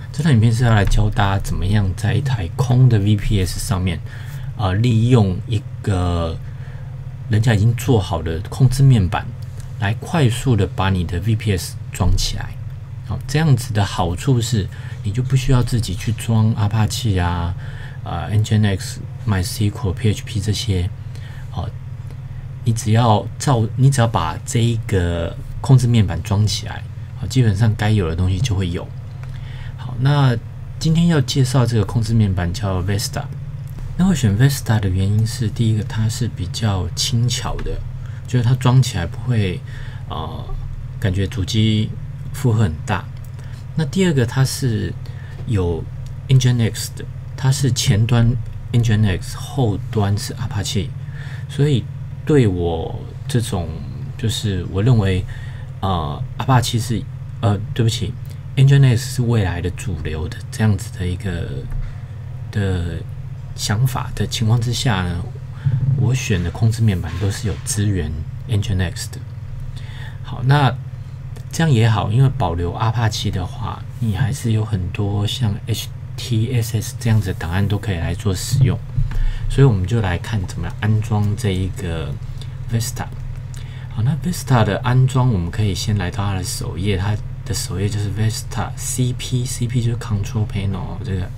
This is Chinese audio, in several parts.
这段影片是要来教大家怎么样在一台空的 VPS 上面，利用一个人家已经做好的控制面板，来快速的把你的 VPS 装起来。好，这样子的好处是，你就不需要自己去装 Apache 啊、Nginx、MySQL、PHP 这些。好，你只要把这一个控制面板装起来，好，基本上该有的东西就会有。好，那今天要介绍这个控制面板叫 Vesta。那会选 Vesta 的原因是，第一个它是比较轻巧的，就是它装起来不会感觉主机负荷很大。那第二个它是有 Nginx 的，它是前端 Nginx， 后端是 Apache， 所以对我这种就是我认为Apache 是对不起 Nginx 是未来的主流的这样子的一个的想法的情况之下呢，我选的控制面板都是有支援 Nginx 的。好，那这样也好，因为保留 Apache 的话，你还是有很多像 HTSS 这样子的档案都可以来做使用。所以我们就来看怎么安装这一个 Vesta。好，那 Vesta 的安装，我们可以先来到它的首页，它的首页就是 Vesta CP 就是 Control Panel 这个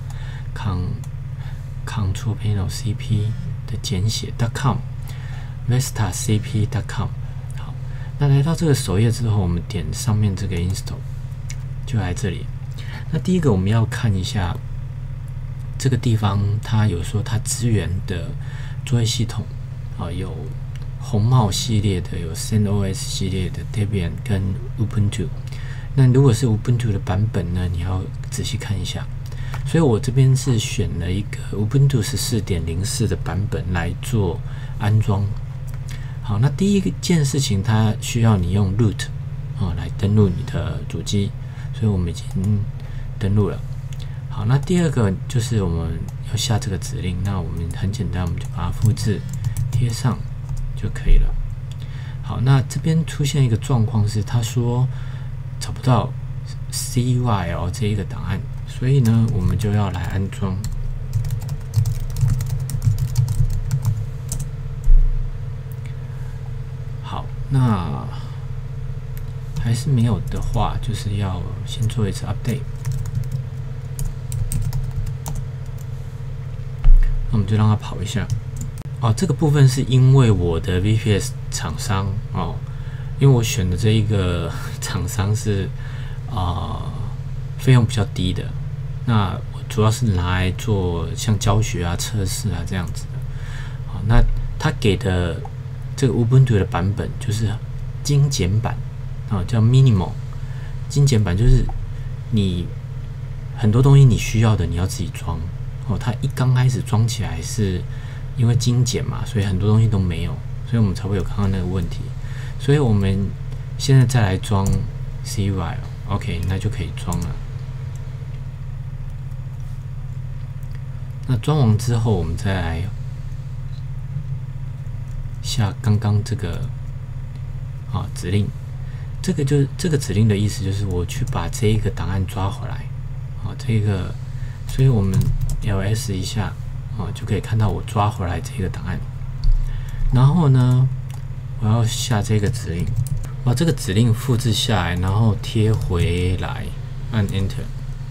Control Panel CP 的简写 .com vestacp.com。 好，那来到这个首页之后，我们点上面这个 Install 就来这里。那第一个我们要看一下这个地方，它有说它支援的作业系统有红帽系列的，有 CentOS 系列的 Debian 跟 Ubuntu。那如果是 Ubuntu 的版本呢，你要仔细看一下。所以我这边是选了一个 Ubuntu 14.04 的版本来做安装。好，那第一件事情，它需要你用 root 来登录你的主机，所以我们已经登录了。好，那第二个就是我们要下这个指令，那我们很简单，我们就把它复制贴上就可以了。好，那这边出现一个状况是，他说找不到 CYL 这一个档案，所以呢，我们就要来安装。好，那还是没有的话，就是要先做一次 update。那我们就让它跑一下。这个部分是因为我的 VPS 厂商因为我选的这一个厂商是费用比较低的，那我主要是拿来做像教学啊、测试啊这样子的。好，那他给的这个 Ubuntu 的版本就是精简版叫 Minimal。精简版就是你很多东西你需要的你要自己装它一刚开始装起来是因为精简嘛，所以很多东西都没有，所以我们才会有刚刚那个问题。所以我们现在再来装 CYL， OK， 那就可以装了。那装完之后，我们再来下刚刚这个指令。这个指令的意思就是我去把这一个档案抓回来这个，所以我们 ls 一下就可以看到我抓回来这个档案。然后呢，我要下这个指令，把这个指令复制下来，然后贴回来，按 Enter。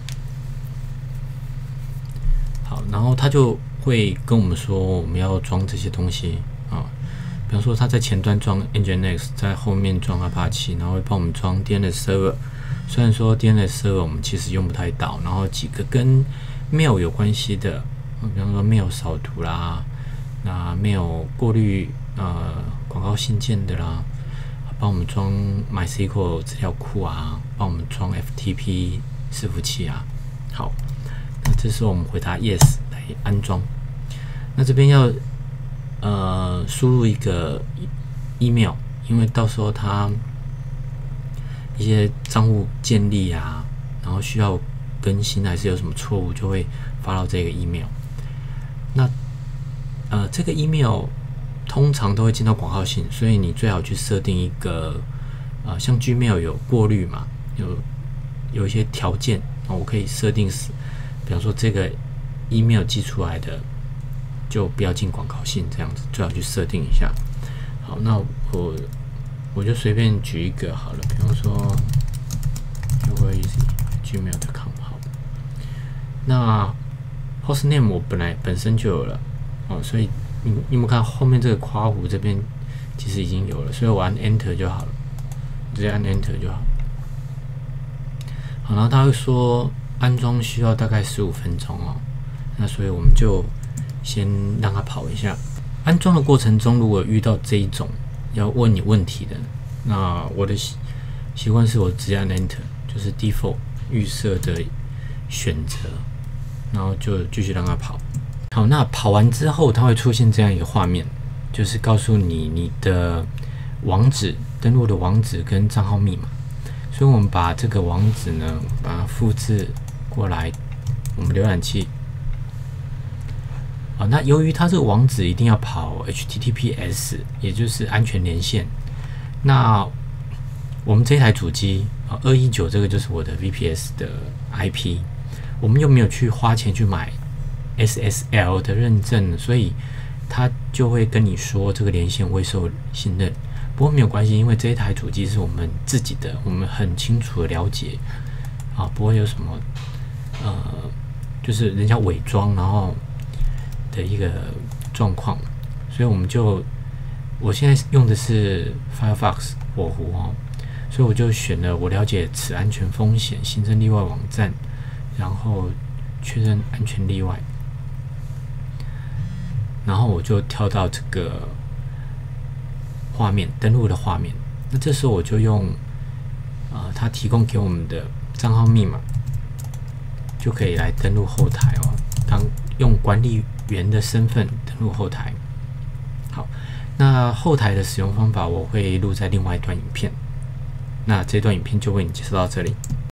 好，然后它就会跟我们说我们要装这些东西比方说它在前端装 Nginx， 在后面装 Apache， 然后会帮我们装 DNS Server。虽然说 DNS Server 我们其实用不太到，然后几个跟 Mail 有关系的，比方说 Mail 扫图啦，那 Mail 过滤广告信件的啦，帮我们装 MySQL 资料库啊，帮我们装 FTP 伺服器啊。好，那这时候我们回答 Yes 来安装。那这边要输入一个 email， 因为到时候它一些账户建立啊，然后需要更新还是有什么错误，就会发到这个 email。那这个 email 通常都会进到广告信，所以你最好去设定一个像 Gmail 有过滤嘛，有一些条件我可以设定比方说这个 email 寄出来的就不要进广告信，这样子最好去设定一下。好，那我就随便举一个好了，比方说 gmail.com 好，那 hostname 我本身就有了所以你有没有看后面这个括弧这边其实已经有了，所以我按 Enter 就好了，直接按 Enter 就好。好，然后他会说安装需要大概15分钟那所以我们就先让它跑一下。安装的过程中，如果遇到这一种要问你问题的，那我的习惯是我直接按 Enter， 就是 Default 预设的选择，然后就继续让它跑。好，那跑完之后，它会出现这样一个画面，就是告诉你的网址、登录的网址跟账号密码。所以我们把这个网址呢，把它复制过来我们浏览器。那由于它这个网址一定要跑 HTTPS， 也就是安全连线。那我们这台主机219这个就是我的 VPS 的 IP， 我们又没有去花钱去买 SSL 的认证，所以它就会跟你说这个连线未受信任。不过没有关系，因为这一台主机是我们自己的，我们很清楚的了解不会有什么就是人家伪装然后的一个状况，所以我现在用的是 Firefox 火狐所以我就选了我了解此安全风险，新增例外网站，然后确认安全例外，然后我就跳到这个画面登录的画面。那这时候我就用他提供给我们的账号密码，就可以来登录后台用管理员的身份登录后台。好，那后台的使用方法我会录在另外一段影片。那这段影片就为你介绍到这里。